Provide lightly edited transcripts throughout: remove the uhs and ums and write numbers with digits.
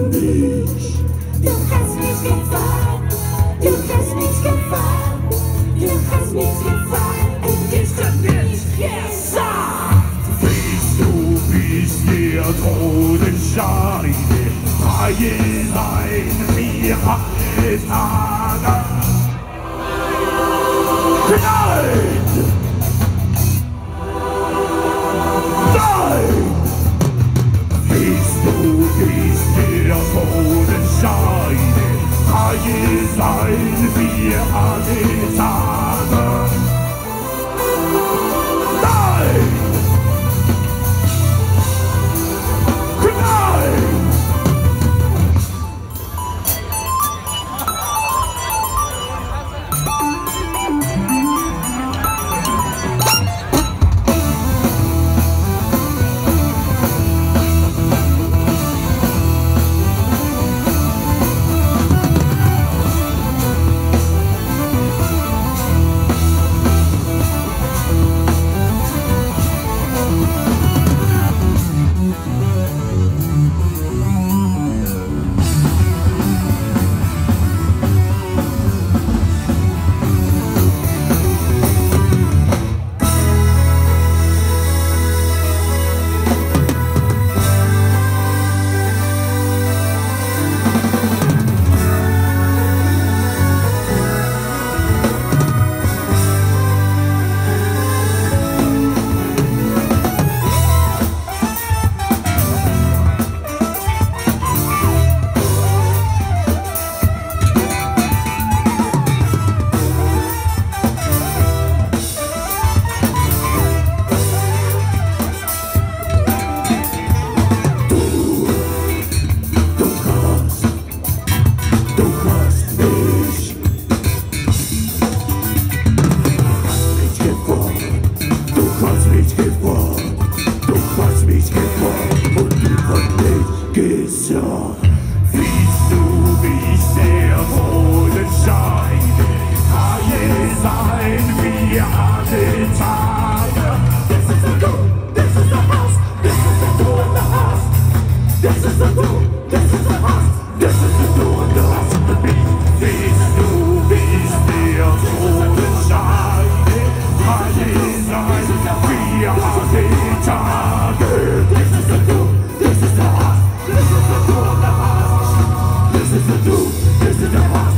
mich. Du hast mich gefallen, du hast mich gefallen, du hast mich gefallen und ich kann nicht gesagt. Du bist der Totenschein, freie sein wie alle Tage. Nein! Nein! Du bist der Totenschein, freie sein wie alle Tage. Nein! Siehst du, wie ich der Totenschein, freie sein wie alle Tage. This is a go, this is a house, this is a door in the house. This is a door, this is a house, this is a door in the house of the beat. Siehst du, wie ich der Totenschein, freie sein wie alle Tage. This is a door, this is a house. This is the door of the house. This is the door. This is the house.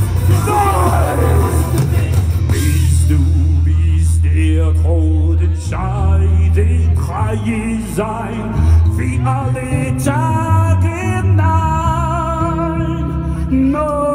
Bist der Totenschein, den freie sein, wie alle Tage. Nein, no.